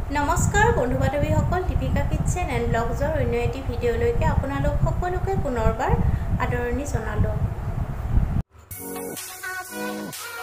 নমস্কাৰ বন্ধু বান্ধৱীসকল, দীপিকা কিটচেন এণ্ড ব্লগছৰ অন্য এটি ভিডিঅ'লৈকে আপোনালোক সকলোকে পুনৰবাৰ আদৰণি জনালোঁ।